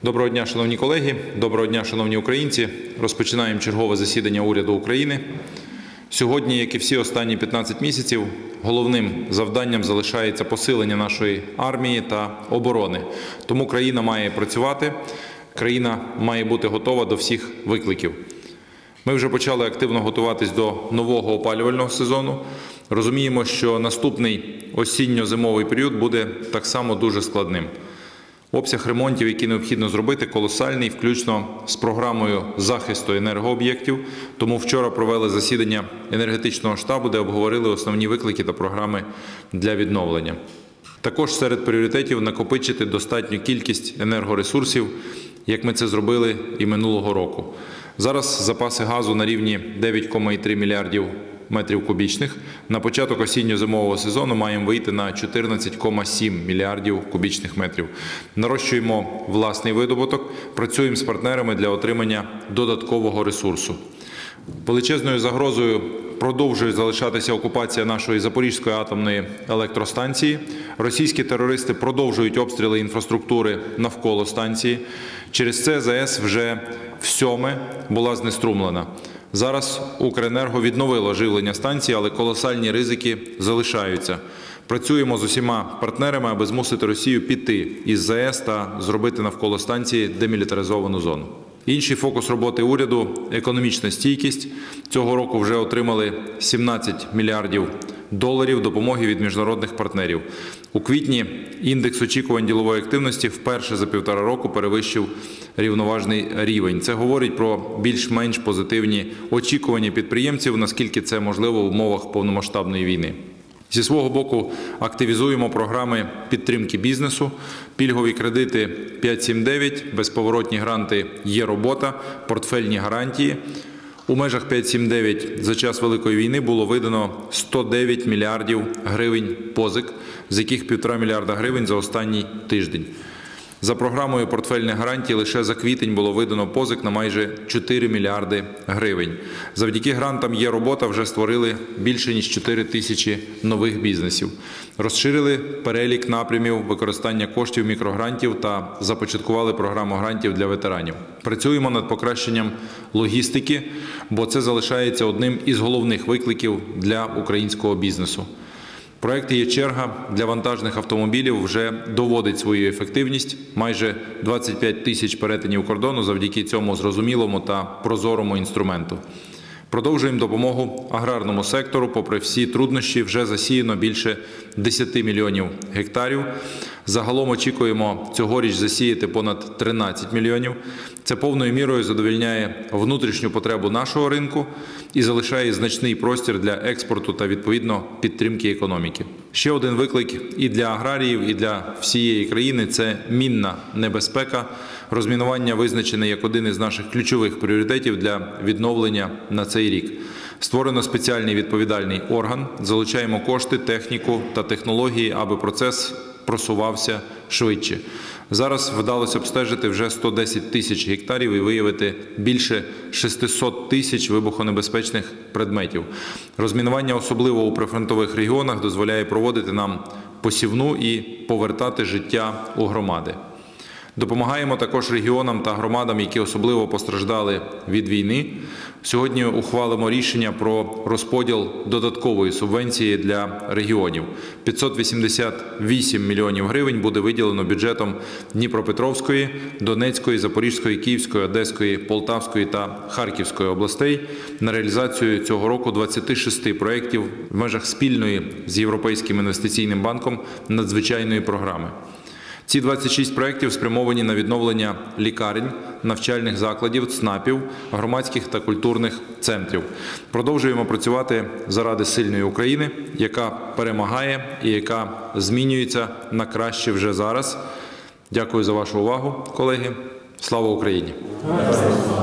Доброго дня, шановні колеги, доброго дня, шановні українці. Розпочинаємо чергове засідання уряду України. Сьогодні, як і всі останні 15 місяців, головним завданням залишається посилення нашої армії та оборони. Тому країна має працювати, країна має бути готова до всіх викликів. Ми вже почали активно готуватись до нового опалювального сезону. Розуміємо, що наступний осінньо-зимовий період буде так само дуже складним. Обсяг ремонтів, які необхідно зробити, колосальний, включно з програмою захисту енергооб'єктів. Тому вчора провели засідання енергетичного штабу, де обговорили основні виклики та програми для відновлення. Також серед пріоритетів накопичити достатню кількість енергоресурсів, як ми це зробили і минулого року. Зараз запаси газу на рівні 9,3 мільярдів метрів кубічних. На початок осінньо-зимового сезону маємо вийти на 14,7 мільярдів кубічних метрів. Нарощуємо власний видобуток, працюємо з партнерами для отримання додаткового ресурсу. Величезною загрозою продовжує залишатися окупація нашої Запорізької атомної електростанції. Російські терористи продовжують обстріли інфраструктури навколо станції. Через це ЗАЕС вже всьоме була знеструмлена. Зараз Укренерго відновило живлення станції, але колосальні ризики залишаються. Працюємо з усіма партнерами, аби змусити Росію піти із ЗАЕС та зробити навколо станції демілітаризовану зону. Інший фокус роботи уряду – економічна стійкість. Цього року вже отримали 17 мільярдів доларів допомоги від міжнародних партнерів. У квітні індекс очікувань ділової активності вперше за 1,5 року перевищив рівноважний рівень. Це говорить про більш-менш позитивні очікування підприємців, наскільки це можливо в умовах повномасштабної війни. Зі свого боку активізуємо програми підтримки бізнесу, пільгові кредити 5.7.9, безповоротні гранти «Є робота», портфельні гарантії. У межах 5.7.9 за час Великої війни було видано 109 мільярдів гривень позик, з яких 1,5 мільярда гривень за останній тиждень. За програмою портфельних гарантій лише за квітень було видано позик на майже 4 мільярди гривень. Завдяки грантам «Є робота» вже створили більше ніж 4 тисячі нових бізнесів. Розширили перелік напрямів використання коштів мікрогрантів та започаткували програму грантів для ветеранів. Працюємо над покращенням логістики, бо це залишається одним із головних викликів для українського бізнесу. Проект «Є черга» для вантажних автомобілів вже доводить свою ефективність. Майже 25 тисяч перетинів кордону завдяки цьому зрозумілому та прозорому інструменту. Продовжуємо допомогу аграрному сектору. Попри всі труднощі, вже засіяно більше 10 мільйонів гектарів. Загалом очікуємо цьогоріч засіяти понад 13 мільйонів. Це повною мірою задовольняє внутрішню потребу нашого ринку і залишає значний простір для експорту та, відповідно, підтримки економіки. Ще один виклик і для аграріїв, і для всієї країни – це мінна небезпека. Розмінування визначене як один із наших ключових пріоритетів для відновлення на цей рік. Створено спеціальний відповідальний орган, залучаємо кошти, техніку та технології, аби процес просувався швидше. Зараз вдалося обстежити вже 110 тисяч гектарів і виявити більше 600 тисяч вибухонебезпечних предметів. Розмінування, особливо у прифронтових регіонах, дозволяє проводити нам посівну і повертати життя у громади. Допомагаємо також регіонам та громадам, які особливо постраждали від війни. Сьогодні ухвалимо рішення про розподіл додаткової субвенції для регіонів. 588 мільйонів гривень буде виділено бюджетом Дніпропетровської, Донецької, Запорізької, Київської, Одеської, Полтавської та Харківської областей на реалізацію цього року 26 проєктів в межах спільної з Європейським інвестиційним банком надзвичайної програми. Ці 26 проєктів спрямовані на відновлення лікарень, навчальних закладів, ЦНАПів, громадських та культурних центрів. Продовжуємо працювати заради сильної України, яка перемагає і яка змінюється на краще вже зараз. Дякую за вашу увагу, колеги. Слава Україні!